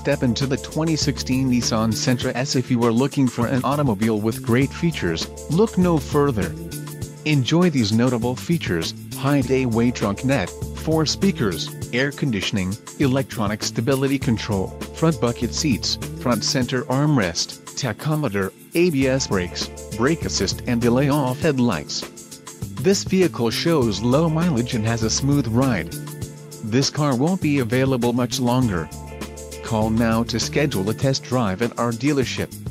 step into the 2016 Nissan Sentra S. If you are looking for an automobile with great features, look no further. Enjoy these notable features: high-day trunk net, 4 speakers, air conditioning, electronic stability control, front bucket seats, front center armrest, tachometer, ABS brakes, brake assist and delay-off headlights. This vehicle shows low mileage and has a smooth ride. This car won't be available much longer. Call now to schedule a test drive at our dealership.